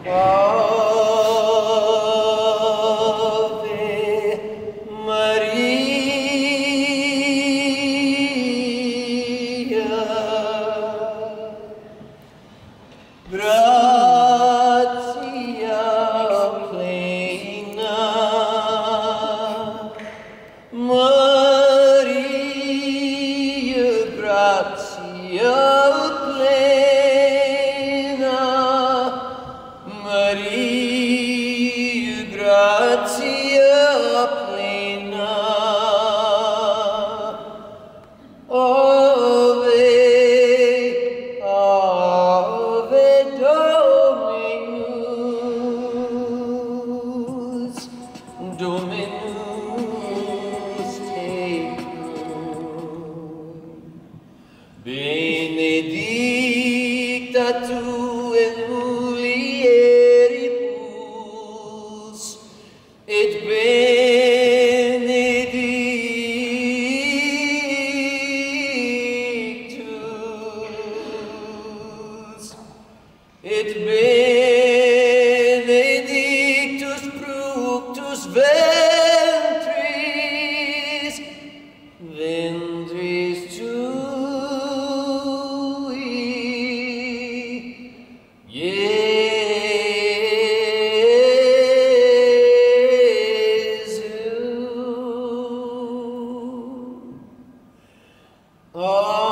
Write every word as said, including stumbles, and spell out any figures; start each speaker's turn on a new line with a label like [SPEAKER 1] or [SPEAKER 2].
[SPEAKER 1] Ave Maria, gratia plena, Maria, gratia plena, Maria, gratia plena, Ave, Ave Dominus, Dominus tecum, benedicta tu in mulieribus, et benedictus, et benedictus fructus ventris, ventris tui, Iesu.